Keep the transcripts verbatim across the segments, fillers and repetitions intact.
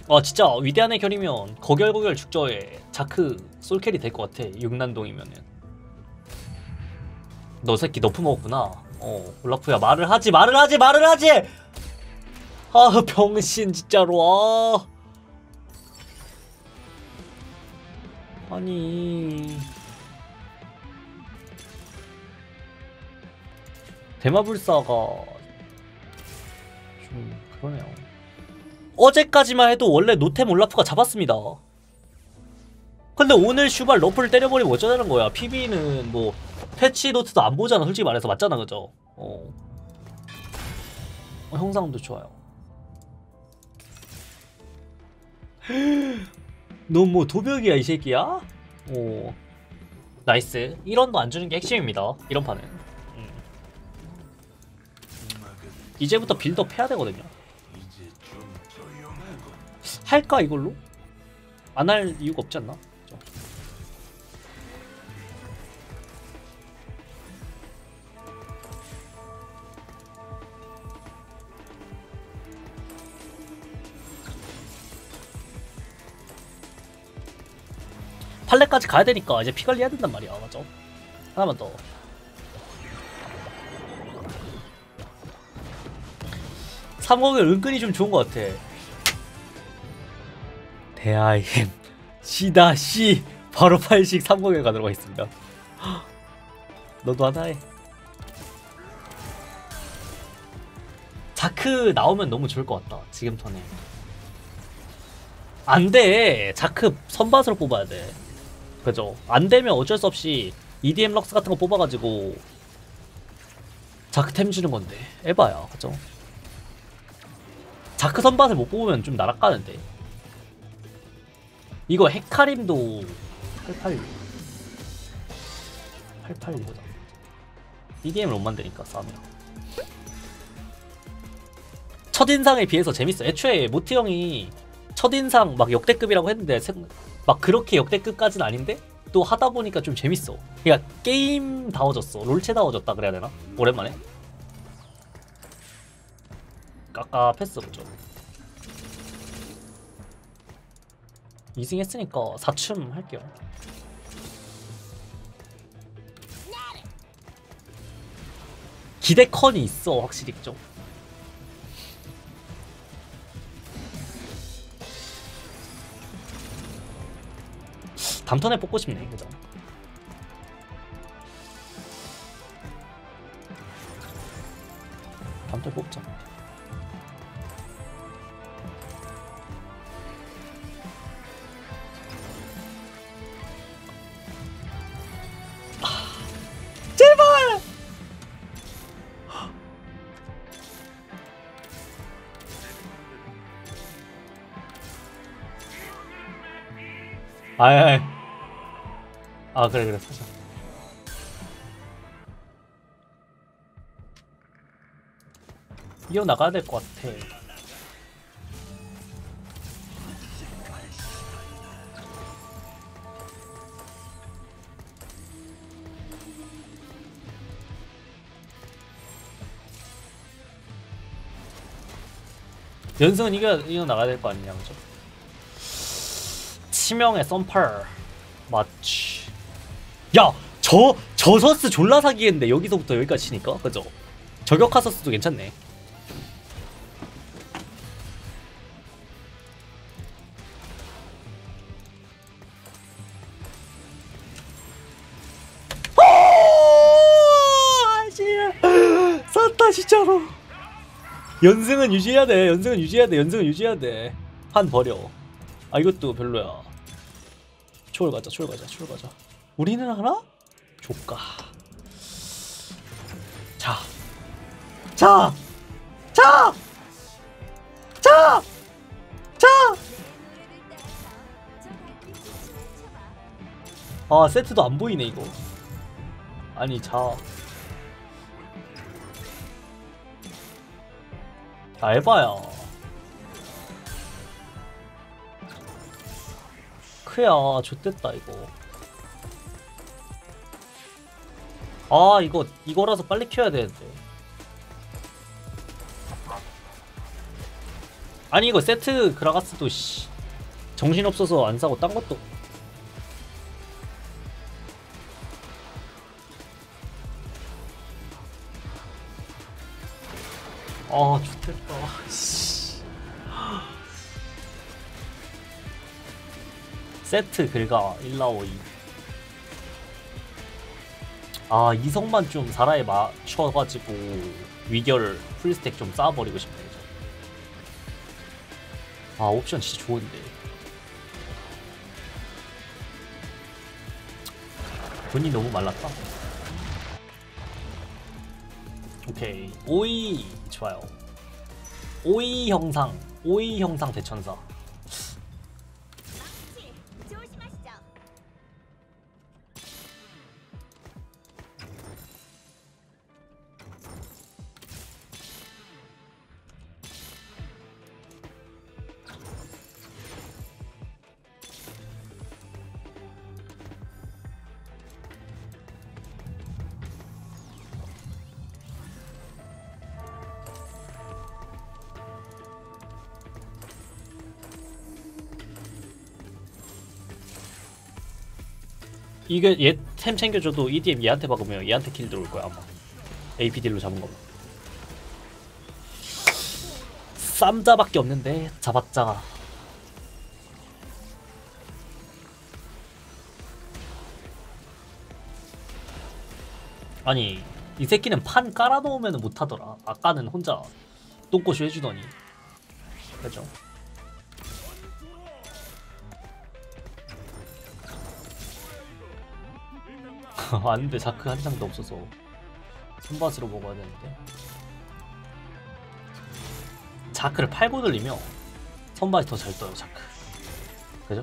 아 진짜 위대한의 결이면 거결거결 축저에 자크 솔캐리 될 것 같아. 육난동이면은. 너 새끼 너프 먹었구나. 어 올라프야 말을 하지 말을 하지 말을 하지. 아 병신 진짜로. 아 아니 대마불사가 좀 그러네요. 어제까지만 해도 원래 노템 올라프가 잡았습니다. 근데 오늘 슈발 러프를 때려버리면 어쩌자는 거야. 피비는 뭐 패치 노트도 안 보잖아. 솔직히 말해서 맞잖아 그죠? 어, 어 형상도 좋아요. 너 뭐 도벽이야 이 새끼야? 오 나이스. 일 원도 안 주는 게 핵심입니다 이런 판은. 음. 이제부터 빌드업 해야 되거든요. 할까 이걸로? 안 할 이유가 없지 않나? 그렇죠? 팔레까지 가야 되니까 이제 피 관리해야 된단 말이야. 맞죠? 하나만 더. 삼공은 은근히 좀 좋은 것 같아. 대아임 시다 씨 바로 팔식 삼공에 가도록 하겠습니다. 너도 하나 해. 자크 나오면 너무 좋을 것 같다 지금 턴에. 안돼 자크 선밭으로 뽑아야 돼. 그죠? 안되면 어쩔 수 없이 이디엠 럭스 같은 거 뽑아가지고 자크 템 주는 건데 에바야. 그죠? 자크 선밭을 못 뽑으면 좀 날아가는데. 이거 헤카림도 팔팔육 팔팔육이거든. 이디엠을 못 만드니까 싸움이랑. 첫인상에 비해서 재밌어. 애초에 모티 형이 첫인상 막 역대급이라고 했는데 막 그렇게 역대급까지는 아닌데 또 하다 보니까 좀 재밌어. 그러니까 게임다워졌어. 롤체다워졌다 그래야 되나? 오랜만에 깝깝했어. 그죠? 이 승 했으니까 사춤 할게요. 기대컨이 있어 확실히. 그죠? 다음 턴에 뽑고 싶네. 그죠? 다음 턴에 뽑자. 제발! 아이, 아 그래 그래 사자. 이어 나가야 될 것 같아. 연승은 이겨 이겨 나가야 될 거 아니냐 그죠? 치명의 썬펄 맞지. 야! 저, 저 서스 졸라 사기겠는데 여기서부터 여기까지 치니까 그죠? 저격화 서스도 괜찮네. 쌌다 진짜로. 연승은 유지해야 돼. 연승은 유지해야 돼. 연승은 유지해야 돼. 한 버려. 아 이것도 별로야. 초월 가자. 초월 가자. 초월 가자. 우리는 하나? 조까. 자. 자. 자. 자. 자. 아 세트도 안 보이네 이거. 아니 자. 아 에바야. 크야 좆됐다 이거. 아 이거 이거라서 빨리 켜야 되는데. 아니 이거 세트 그라가스도 씨 정신없어서 안 사고 딴 것도. 아 좋겠다. 씨. 세트 긁아 일라오이. 아 이성만 좀 사라에 맞춰가지고 위결 풀스택 좀 쌓아버리고 싶네. 아 옵션 진짜 좋은데. 돈이 너무 말랐다. 오케이 오이 좋아요. 오이 형상 오이 형상 대천사. 이게 얘 템 챙겨줘도 이디엠 얘한테 박으면 얘한테 킬 들어올 거야 아마. 에이피딜로 잡은 거면. 쌈자밖에 없는데 잡았자. 아니 이 새끼는 판 깔아놓으면 못하더라. 아까는 혼자 똥꼬쇼 해주더니. 그죠? 안돼 자크 한 장도 없어서 손밭으로 먹어야 되는데. 자크를 팔고 돌리면 손밭이 더 잘 떠요 자크. 그죠?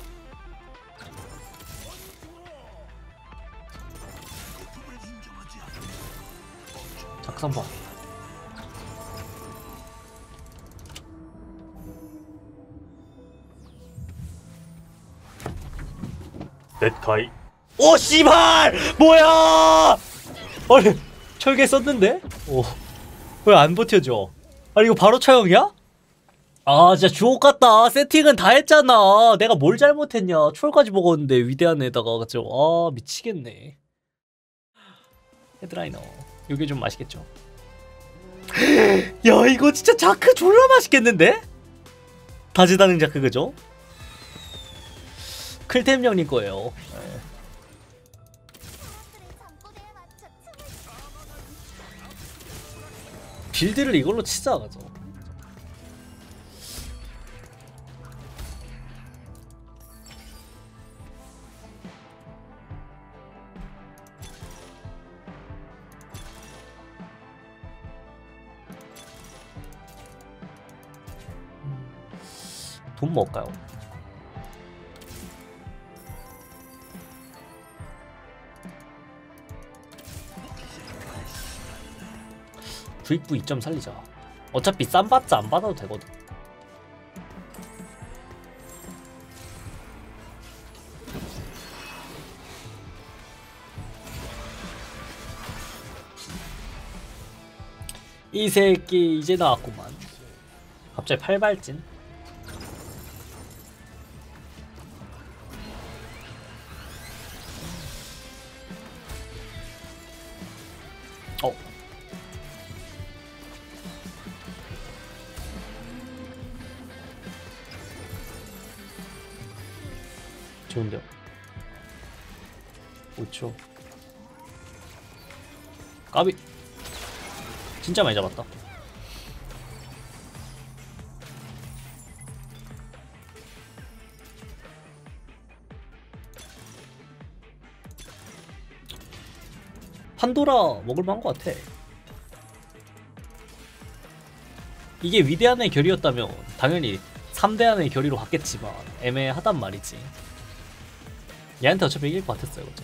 자크 선박. 넷카이. 오 씨발 뭐야? 아니 철개 썼는데? 오 왜 안 버텨줘? 아니 이거 바로 처형이야? 아 진짜 주옥 같다. 세팅은 다 했잖아. 내가 뭘 잘못했냐. 초월까지 먹었는데 위대한 애다가 그죠? 아 미치겠네. 헤드라이너 요게 좀 맛있겠죠? 야 이거 진짜 자크 졸라 맛있겠는데? 다지다능 자크 그죠? 클템 형님 거예요. 네. 빌드를 이걸로 치자 가죠. 돈 먹을까요? 주입부 이 점 살리자. 어차피 쌈 받자 안 받아도 되거든. 이 새끼 이제 나왔구만. 갑자기 팔발진. 어. 좋은데요? 오 초. 까비. 진짜 많이 잡았다. 판도라 먹을만한 것 같아. 이게 위대한의 결이었다면 당연히 삼대한의 결의로 갔겠지만 애매하단 말이지. 얘한테 어차피 이길 것 같았어요 그죠?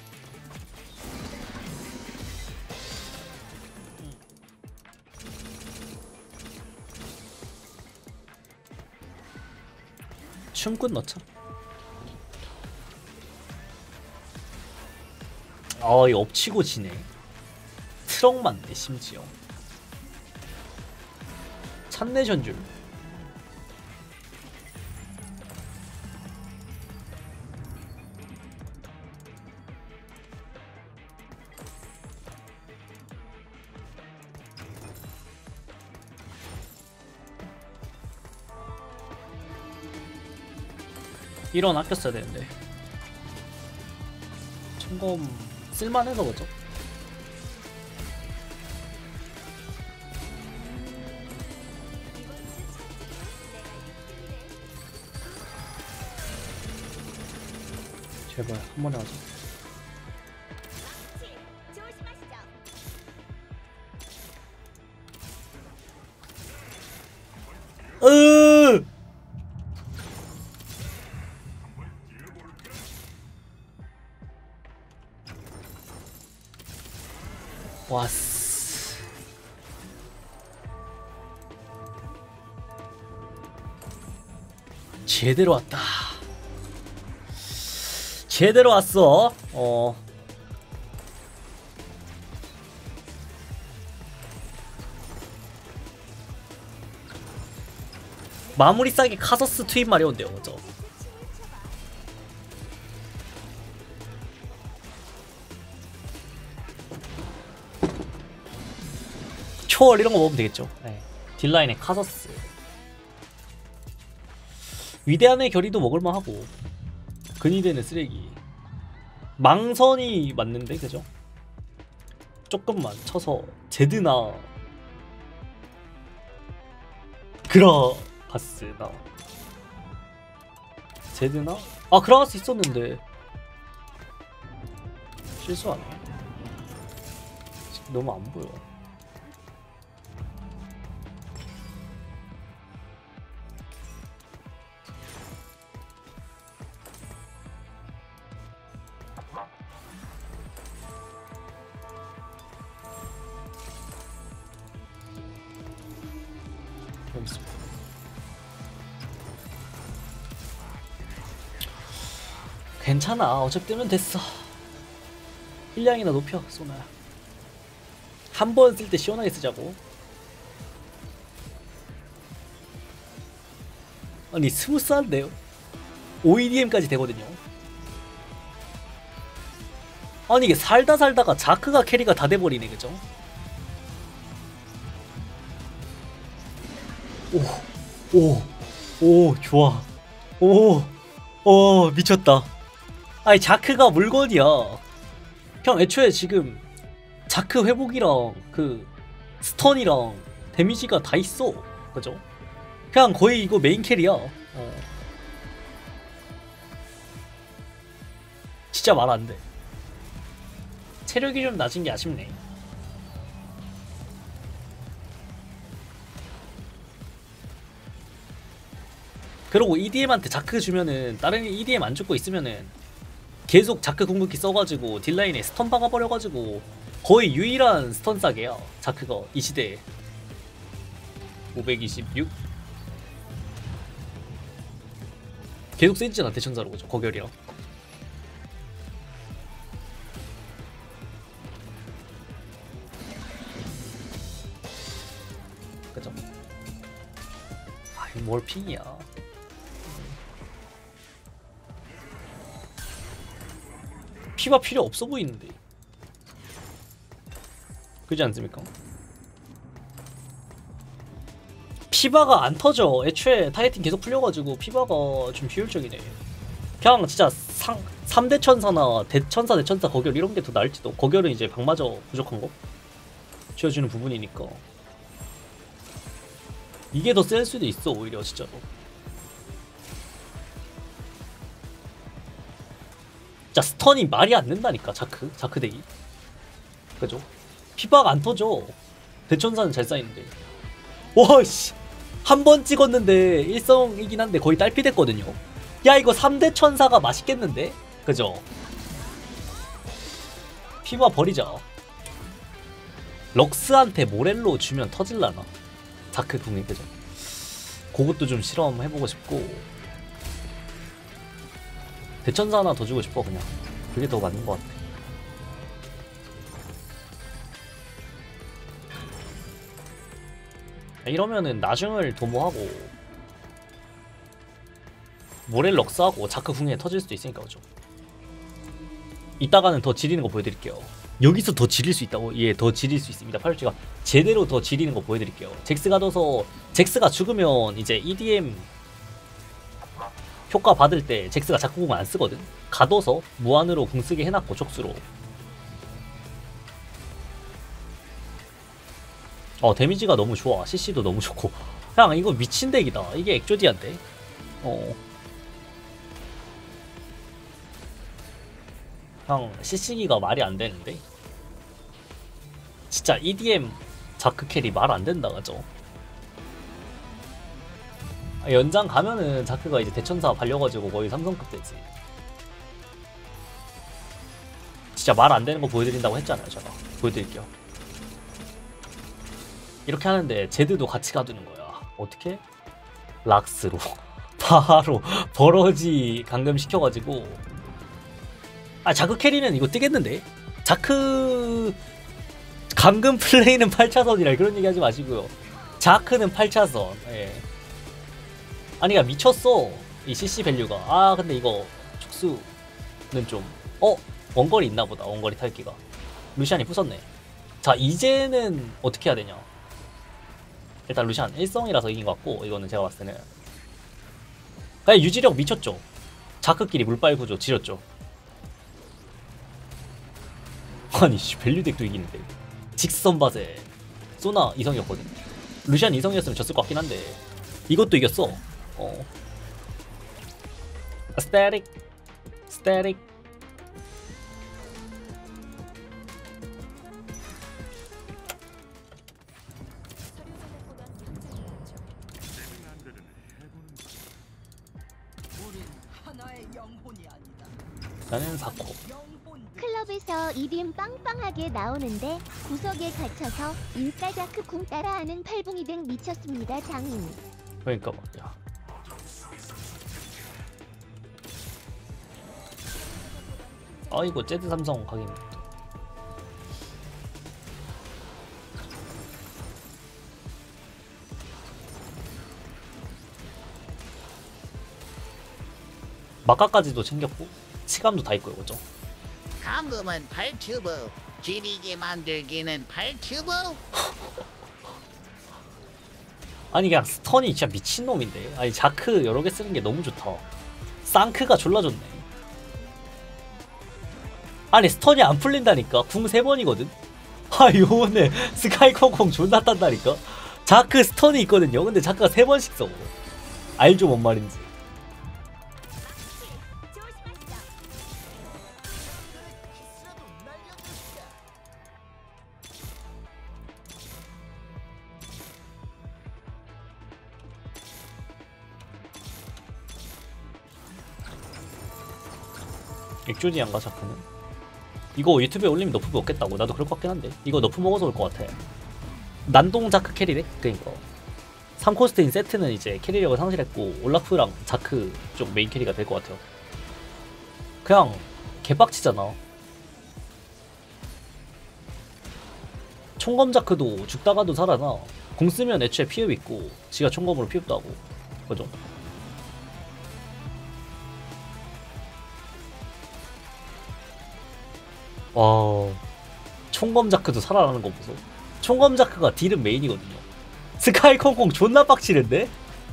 춤꾼 넣자. 아 이거 엎치고 지네. 트럭 맞네 심지어. 찬내션줄. 일 원 아꼈어야 되는데. 점검 쓸만해서 그죠? 제발 한 번에 하자. 으 왔어. 제대로 왔다. 제대로 왔어. 어. 마무리 싸기 카서스 투입 마려운데요, 그죠? 초월 이런 거 먹으면 되겠죠. 네. 딜라인의 카서스. 위대한의 결의도 먹을만 하고. 근위대는 쓰레기. 망선이 맞는데, 그죠? 조금만 쳐서 제드나 그라가스나 제드나? 아 그라가스 있었는데 실수하네. 너무 안 보여. 괜찮아. 어차피 뜨면 됐어. 힐량이나 높여, 소나야. 한 번 쓸 때 시원하게 쓰자고. 아니 스무스한데요? 오이디엠까지 되거든요. 아니 이게 살다 살다가 자크가 캐리가 다 돼버리네, 그죠? 오, 오, 오, 좋아. 오, 오, 미쳤다. 아니 자크가 물건이야. 형 애초에 지금 자크 회복이랑 그 스턴이랑 데미지가 다 있어, 그죠? 그냥 거의 이거 메인 캐리야. 어. 진짜 말 안 돼. 체력이 좀 낮은 게 아쉽네. 그리고 이디엠한테 자크 주면은 다른 이디엠 안 죽고 있으면은 계속 자크 궁극기 써가지고 딜라인에 스턴 박아버려가지고 거의 유일한 스턴 싸게야 자크가 이 시대에. 오백이십육 계속 세지잖아 대천사로, 그죠? 거결이랑. 그죠? 아이 뭘 핑이야. 피바 필요 없어 보이는데. 그지 않습니까? 피바가 안 터져. 애초에 타겟팅 계속 풀려가지고 피바가 좀 비효율적이네. 그냥 진짜 상, 삼 대 천사나 대천사 대천사 거결 이런 게 더 나을지도. 거결은 이제 방마저 부족한 거 지어주는 부분이니까 이게 더 셀 수도 있어 오히려 진짜로. 진짜 스턴이 말이 안 된다니까. 자크 자크 덱이, 그죠? 피바가 안 터져. 대천사는 잘 쌓이는데. 와씨 한 번 찍었는데 일성이긴 한데 거의 딸피 됐거든요. 야 이거 삼 대 천사가 맛있겠는데? 그죠? 피바 버리자. 럭스한테 모렐로 주면 터질라나? 자크 궁이, 그죠? 그것도 좀 실험해보고 싶고. 대천사 하나 더 주고 싶어 그냥. 그게 더 맞는 것 같아. 이러면은 나중을 도모하고 모렐 럭스하고 자크 궁에 터질 수도 있으니까, 그죠? 이따가는 더 지리는 거 보여드릴게요. 여기서 더 지릴 수 있다고? 예, 더 지릴 수 있습니다. 팔찌가 제대로 더 지리는 거 보여드릴게요. 잭스가 둬서 잭스가 죽으면 이제 이디엠 효과 받을 때 잭스가 자꾸 공을 안 쓰거든. 가둬서 무한으로 궁 쓰게 해놨고 촉수로. 어 데미지가 너무 좋아. 씨씨도 너무 좋고. 그냥 이거 미친 덱이다. 이게 엑조디아인데. 어. 그냥 씨씨기가 말이 안 되는데. 진짜 이디엠 자크 캐리 말 안 된다 그죠? 연장 가면은 자크가 이제 대천사 발려가지고 거의 삼성급 되지. 진짜 말 안 되는 거 보여드린다고 했잖아요 제가. 보여드릴게요. 이렇게 하는데 제드도 같이 가두는 거야. 어떻게? 락스로 바로 버러지 감금시켜가지고. 아 자크 캐리는 이거 뜨겠는데? 자크 감금 플레이는 팔 차선이라 그런 얘기 하지 마시고요. 자크는 팔 차선. 예. 아니 야 미쳤어 이 씨씨 밸류가. 아 근데 이거 촉수는 좀 어? 원거리 있나보다. 원거리 탈기가. 루시안이 부쉈네. 자 이제는 어떻게 해야 되냐. 일단 루시안 일성이라서 이긴 것 같고, 이거는 제가 봤을 때는 그냥 유지력 미쳤죠. 자크끼리 물빨 구조 지렸죠. 아니 씨 밸류 덱도 이기는데. 직선바세 소나 이성이었거든. 루시안 이성이었으면 졌을 것 같긴 한데 이것도 이겼어. 어. 스태틱 스태틱. 나는 사코. 클럽에서 이디엠 빵빵하게 나오는데 구석에 갇혀서 인싸자크 궁 따라하는 팔붕이 등 미쳤습니다 장인. 그러니까 말이야. 아이고 제드 삼성 가긴. 마카까지도 챙겼고 치감도 다 있고 이거죠. 감금은 팔 튜브, 지리게 만들기는 팔 튜브. 아니 그냥 스턴이 진짜 미친놈인데. 아니 자크 여러 개 쓰는 게 너무 좋다. 쌍크가 졸라 좋네. 아니 스턴이 안 풀린다니까. 궁 세 번이거든. 아 요번에 스카이콩콩 존나 딴다니까. 자크 스턴이 있거든요. 근데 자크가 세 번씩 써. 알죠 뭔 말인지. 액조디안가 자크는? 이거 유튜브에 올리면 너프 먹겠다고. 나도 그럴 것 같긴 한데 이거 너프 먹어서 올 것 같아. 난동 자크 캐리덱? 그니까 삼 코스트인 세트는 이제 캐리력을 상실했고 올라프랑 자크 쪽 메인 캐리가 될 것 같아요. 그냥 개빡치잖아. 총검 자크도 죽다가도 살아나. 공 쓰면 애초에 피흡 있고 지가 총검으로 피흡도 하고 그죠? 와 총검 자크도 살아나는 거 보소. 총검 자크가 딜은 메인이거든요. 스카이 콩콩 존나 빡치는데?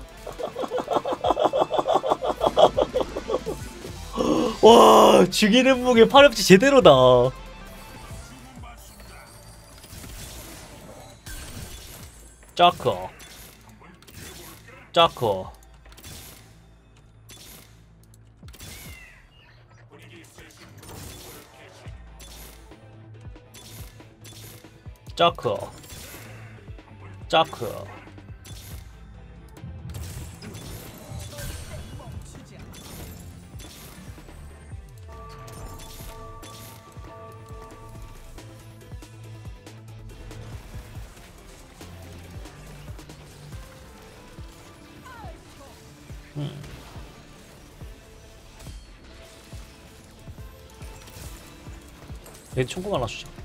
와 죽이는 무게 팔엽치 제대로다. 자크 자크 자크 자크 음. 얘 총구 하나 주자.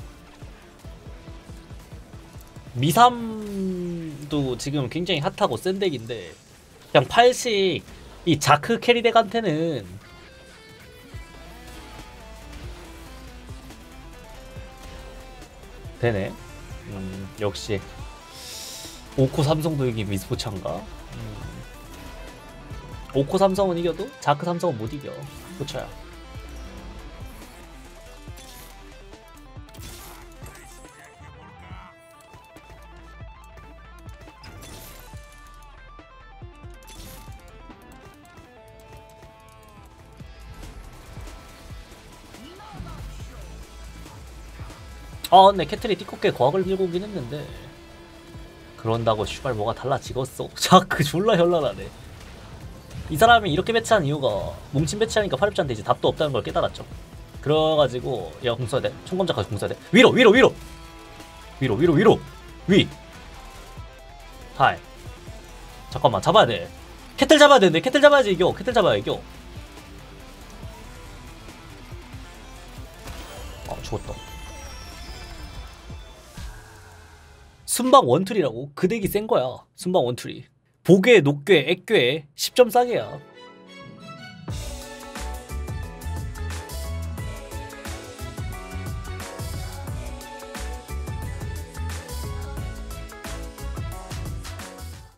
미삼도 지금 굉장히 핫하고 센 덱인데 그냥 팔식 이 자크 캐리 덱한테는 되네. 음, 역시 오코 삼성도 이게 미스포차인가? 음. 오코 삼성은 이겨도 자크 삼성은 못 이겨. 그렇죠. 아 근데 캐틀이 띠껍게 과학을 밀고 오긴 했는데 그런다고 슈발 뭐가 달라지겠어. 자크 졸라 현란하네. 이 사람이 이렇게 배치한 이유가 뭉친 배치하니까 파렵자한테 이제 답도 없다는 걸 깨달았죠. 그래가지고 야 공써야 돼. 총검작까지 공써야 돼. 위로 위로 위로 위로 위로 위로 위 하이 잠깐만 잡아야 돼. 캐틀 잡아야 되는데 캐틀 잡아야지 이겨. 캐틀 잡아야 이겨. 아 죽었다. 순방 원툴이라고? 그 덱이 센거야. 순방 원툴이. 보괴, 녹괴, 액괴 십 점 싸게야.